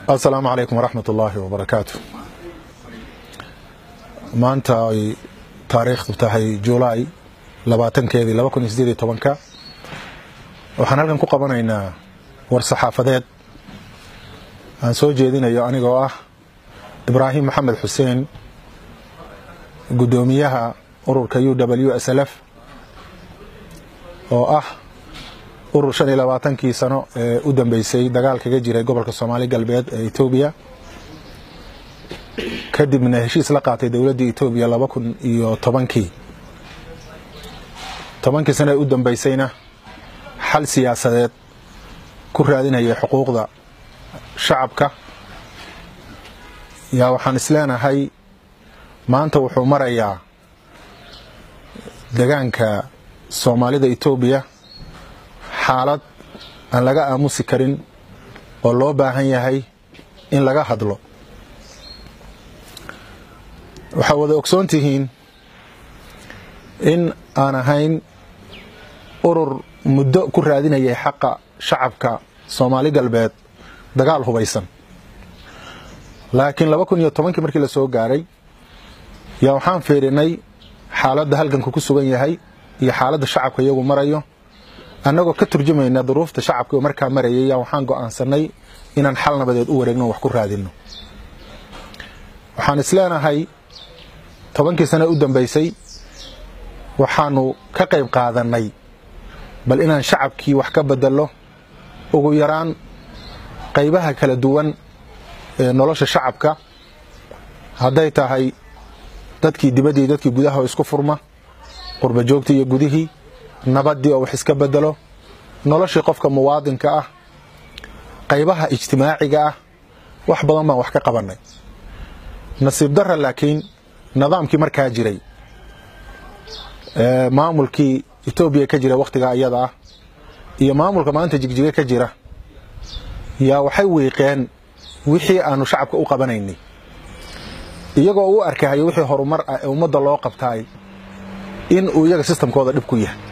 السلام عليكم ورحمة الله وبركاته. maanta ay taariikhdu tahay July 20keedii 2018 waxaan halkan ku qabanaynaa war saxaafadeed aan soo jeedinayo anigoo ah Ibrahim Maxamed Xuseen gudoomiyaha ururka UWSLF oo ah urur 25 sano ee u dambeysay dagaal kaga jiray gobolka Soomaali galbeed ee Itoobiya kadibna heshiis la qaatay dawladda Itoobiya 2010 sano ee u dambeysayna xal siyaasadeed ku raadinaya xuquuqda shacabka yaa waxaan isleenahay maanta wuxuu marayaa deegaanka Soomaalida Itoobiya xaalad aan laga aamusi karin oo loo baahan yahay in laga hadlo waxa wada ogsoontihiin in aan ahayn urur muddo ku raadinayay xaqa shacabka Soomaali galbeed dagaal hubaysan laakiin 2010 markii la soo gaaray yaa waxaan fiirinay xaaladda halganku ku sugan yahay iyo xaaladda shacabka iyagu marayo annagoo ka turjumayna duruufta shacabka markaa marayay yaa waxaan go'aansanay inaan xal nabadeed u wareegno wax ku raadino waxaan isleenahay 10 sano u dambeysay waxaanu ka qayb qaadanay bal inaan shacabkii wax ka bedelo ugu yaraan qaybaha kala duwan ee nolosha shacabka haday tahay dadkii dibadii dadkii gudaha isku furma qurba joogta iyo gudihii nabadii oo wax iska bedelo nolosha qofka muwaadinka ah qaybaha ijtimaaciga ah wax badan baan wax ka qabanay nasiib darra laakiin nidaamkii markaa jiray maamulkii Itoobiya ka jira waqtiga ayada ah iyo maamulka maanta jigjiga ka jira yaa waxay weeqeen wixii aanu shacabka u qabanaynay iyagoo u arkay wixii horumar ah ee ummadda loo qabtay in uu iyaga systemkooda dhib ku yahay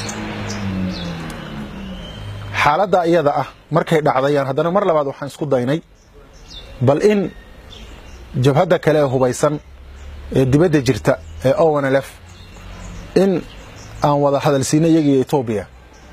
xaaladda iyada ah markay dhacdayaan haddana mar labaad waxaan isku daynay bal in jabhadda kale hubaysan ee dibadda jirta ee ONLF in aan wada hadalsiino iyaga Itoobiya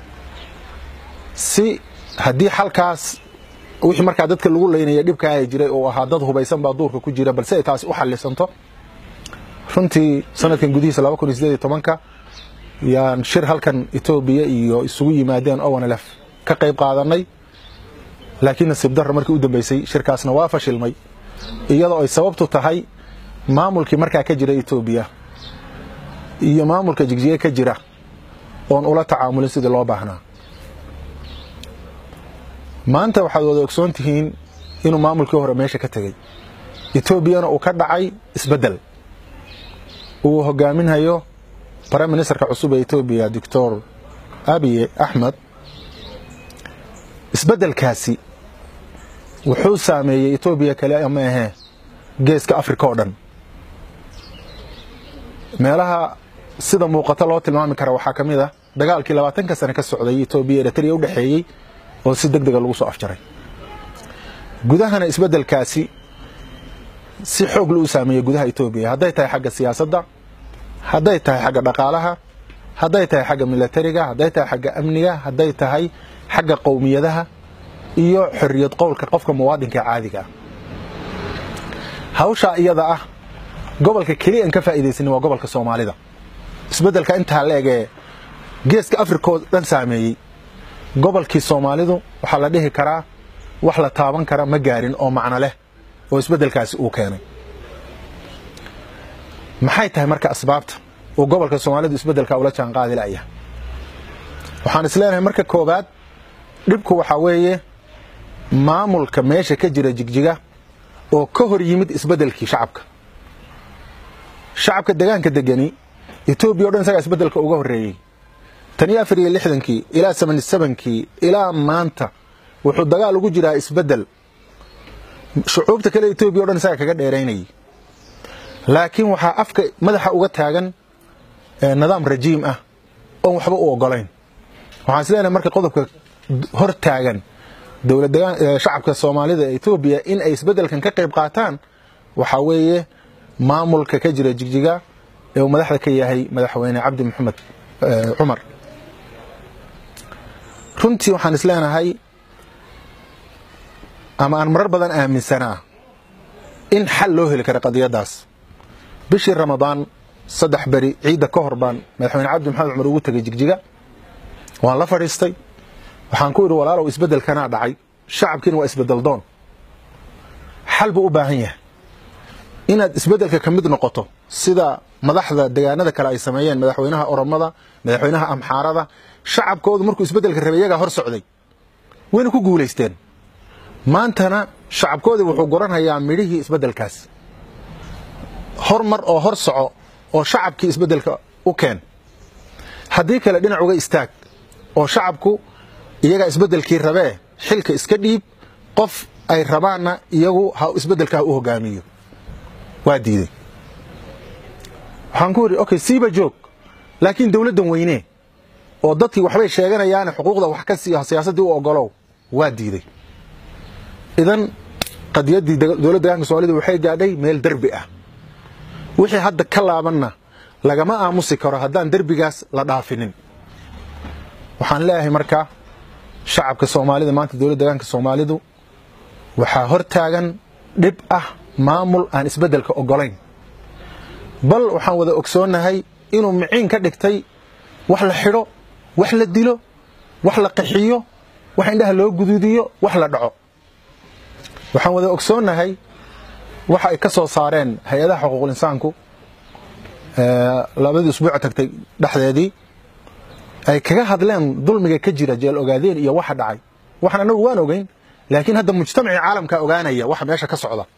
si hadii halkaas wixii markaa dadka lagu leeynay dhibka ay jiray oo ahaa dad hubaysan baa duurka ku jira balse taas u xallisanto runtii sanadkan gudihiisa 2018 yaan shir halkan Itoobiya iyo isugu yimaadeen ONLF ka qayb qaadanay laakiin nasiib darro markii u dambeysay shirkaasna waa fashilmay iyadoo ay sababtu tahay maamulkii markaa ka jira Itoobiya iyo maamulka jigjiga ka jira oon ula tacaamulin sidii loo baahnaa maanta waxaad wada ogsoontihiin inuu maamulkii hore meesha ka tagay Itoobiyana uu ka dhacay isbedel uu hogaaminayo Prime Ministerka cusub ee Itoobiya Dr. Abiy Ahmed isbedelkaasi wuxuu saameeyay Itoobiya kale ama geeska Afrika oo dhan meelaha sida muuqata loo tilmaami karo waxa kamid ah dagaalkii 20 sano ka socday Itoobiya iyo Eritrea u dhaxeeyay oo si degdeg ah lagu soo afjaray gudahana isbedelkaasi si xoog loo saameeyay gudaha Itoobiya haday tahay xagga siyaasadda haday tahay xagga dhaqaalaha haday tahay xagga militariga haday tahay xagga amniga haday tahay xagga qowmiyadaha iyo xorriyad qowlka qofka muwaadinka caadiga hawsha iyada ah gobolka kaliya in ka faa'iideysan waa gobolka Soomaalida isbedelka inta leeg geeska Afrika oo dhan saameeyay gobolkii Soomaalidu waxa la dhihi karaa wax la taaban kara ma gaarin oo macna leh oo isbedelkaasi uu keenay maxay tahay marka asbaabta oo gobolka Soomaalidu isbedelka ula jaan qaadi laaya waxaan isleenahay marka koobaad dhibku waxa weeye maamulka meesha ka jira jigjiga oo ka hor yimid isbedelkii shacabka deegaanka degani Itoobiya oo dhan isaga isbedelka uga horeeyay tan 64 ilaa 87 ilaa maanta wuxuu dagaal ugu jiraa isbedel shucuubta kale Itoobiya oo dhan isaga kaga dheereynay laakiin waxa afka madaxa uga taagan nidaam rajiim ah oo waxba u ogolayn waxaan isleeyahay marka qodobka hor taagan shacabka Soomaalida ee Itoobiya in ay isbedelkan ka qayb qaataan waxa weeye maamulka ka jira Jigjiga ee uu madaxda ka yahay madaxweyne Cabdi Maxamed Cumar runtii waxaan isleenahay ama aan marar badan aaminsanaa in xal loo heli karo qadiyadaas bishii Ramadaan 3 bari ciida ka hor baan madaxweyne Cabdi Maxamed Cumar ugu tagay Jigjiga waan la fariistay waxaan ku iri walaalow isbedelkana dhacay shacabkiina waa isbedel doon xal buu u baahan yahay inaad isbedelka ka mid noqoto sida madaxda deegaanada kale ay sameeyeen madaxweynaha Oromada madaxweynaha Amxaarada shacabkoodu markuu isbedelka rabay iyaga hor socday wayna ku guuleysteen maantana shacabkoodu wuxuu goranayaa midhihii isbedelkaas hormar oo hor soco oo shacabkii isbedelka u keen haddii kale dhinac uga istaag oo shacabku iyaga isbedelkii rabee xilka iska dhiib qof ay rabaana iyagu ha isbedelka u hogaamiyo waa diiday waxaan ku yiri okay siiba joog laakiin dawladdan weyne oo dadkii waxbay sheeganayaan xuquuqda wax ka siyaasadii u ogolow waa diiday idan qadiyadii dawladda deegaanka Soomaalida waxay gaadhay meel darbi ah wixii hadda ka laabanna lagama aamusi karo haddaan darbigaas la dhaafinin waxaan leeyahay markaa shacabka Soomaalida maanta dawladda deegaanka Soomaalidu waxa hor taagan dhib ah maamul aan isbedelka ogolayn bal waxaan wada ogsoonahay inuu miciin ka dhigtay wax la xiro wax la dilo wax la qaxiyo wax indhaha loo guduudiyo wax la dhaco waxaan wada ogsoonahay waxa ay ka soo saareen hay'adaha xuquuqul insaanku labadii usbuuc tagtay dhaxdeedii ay kaga hadleen dulmiga ka jira jeel ogaadeen iyo waxa dhacay waxaan anagu waan ogeyn laakiin hadda mujtamaci caalamka ogaanaya waxa meesha ka socda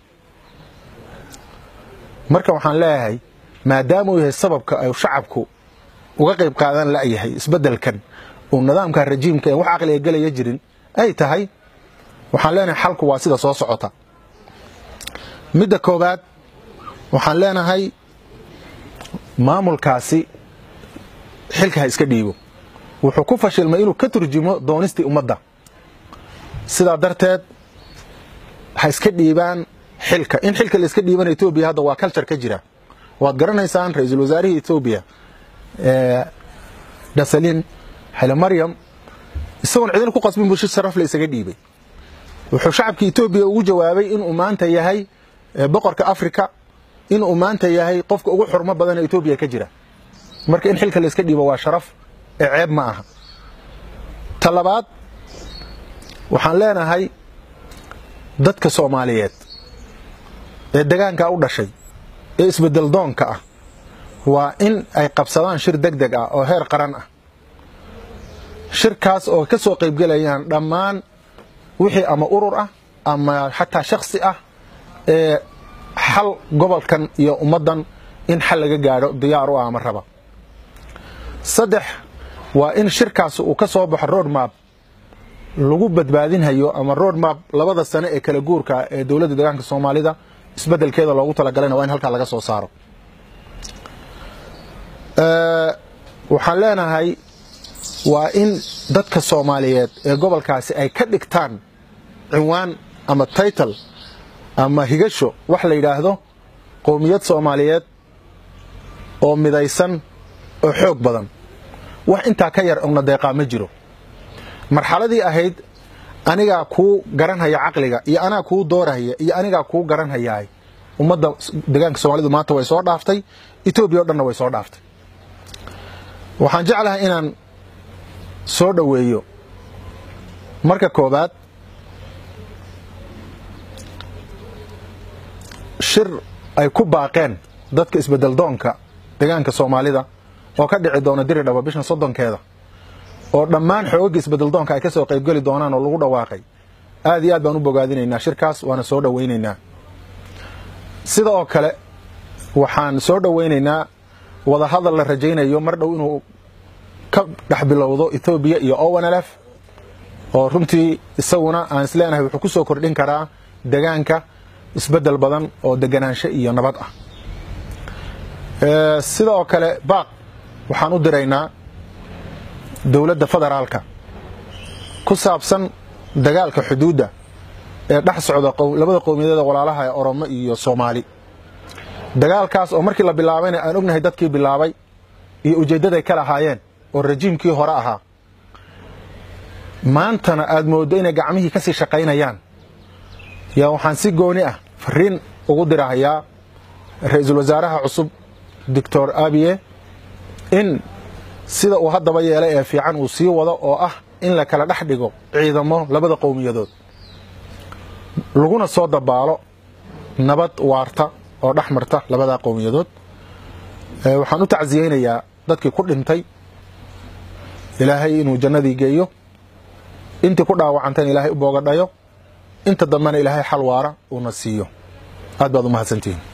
marka waxaan leeyahay maadaama uu yahay sababka ay shacabku uga qayb qaadan la yahay isbedelkan oo nidaamka rajiimka ee wax aqliga galaya jirin ay tahay waxaan leenahay xalku waa sida soo socota midda koobaad waxaan leenahay maamulkaasi xilka iska dhiibo wuxuu ku fashilmay inuu ka turjumo doonistii ummadda sida darteed ha iska dhiibaan xilka in xilka la iska dhiibanayo Itoobiya hadda waa culture ka jira waad garanaysaan ra'iisul wasaaraha Itoobiya Dasalin Haile Mariam isagoon cidina ku qasbin bulshada sharaf la isaga dhiibay wuxuu shacabka Itoobiya ugu jawaabay in uu maanta yahay boqorka Afrika in uu maanta yahay qofka ugu xurmo badan ee Itoobiya ka jira marka in xilka la iska dhiibo waa sharaf ee ceeb ma aha talabaad waxaan leenahay dadka Soomaaliyeed ee deegaanka u dhashay ee isbedel doonka ah waa in ay qabsadaan shir degdeg ah oo heer qaran ah shirkaas oo ka soo qayb galayaan dhammaan wixii ama urur ah ama xataa shakhsi ah ee xal gobolkan iyo ummadan in xal laga gaaro diyaar u ah ama raba saddex waa in shirkaas uu ka soo baxo road map lagu badbaadinayo ama road map labada sano ee kala guurka ee dawladda deegaanka Soomaalida isbedelkeeda loogu talagalay waa in halka laga soo saaro waxaan leenahay waa in dadka Soomaaliyeed ee gobolkaasi ay ka dhigtaan cinwaan ama title ama higasho wax la yiraahdo qowmiyad Soomaaliyeed oo midaysan oo xoog badan wax inta ka yar oo deeqa ma jiro marxaladii ahayd aniga ku garanaya aqliga iyo ana ku dooraya iyo aniga ku garanaya ummadda deegaanka Soomaalidu maanta way soo dhaaftay Itoobiya oo dhan way soo dhaaftay waxaan jeclahay inaan soo dhaweeyo marka koobaad shir ay ku baaqeen dadka isbedel doonka deegaanka Soomaalida oo ka dhici doona Diridhaba bishan 30keeda oo dhammaan xoogga isbedel doonka ay ka soo qayb gali doonaan oo lagu dhawaaqay aad iyo aad baan u bogaadinaynaa shirkaas waana soo dhaweynaynaa sidoo kale waxaan soo dhaweynaynaa wada hadal la rajaynayo mar dhow inuu ka dhaxbilowdo Itoobiya iyo ONLF oo runtii isaguna aan isleenahay wuxuu ku soo kordhin karaa deegaanka isbedel badan oo deganaansho iyo nabad ah sidoo kale baaq waxaan u diraynaa dawladda federaalka ku saabsan dagaalka xuduudda ee dhex socda labada qowmiyadeed walaalaha ee Oromo iyo Soomaali dagaalkaas oo markii la bilaabayna aan ognahay dadkii bilaabay iyo ujeedaday kala haayeen oo rejiimkii hore ahaa maantana aad moodo inay gacmihii ka sii shaqaynayaan yaa waxaan si gooni ah fariin ugu dirahayaa ra'iisul wasaaraha cusub Dr. Abiy in sida uu haddaba yeelay ee fiican uu sii wado oo ah in la kala dhex dhigo ciidamo labada qowmiyadood laguna soo dabaalo nabad waarta oo dhex marta labada qowmiyadood waxaan u tacsiyeynayaa dadkii ku dhintay ilaahay inuu jannadii geeyo intii ku dhaawacantay ilaahay u boogadhayo inta dambana ilaahay xal waara uu na siiyo aad baad u mahadsantihiin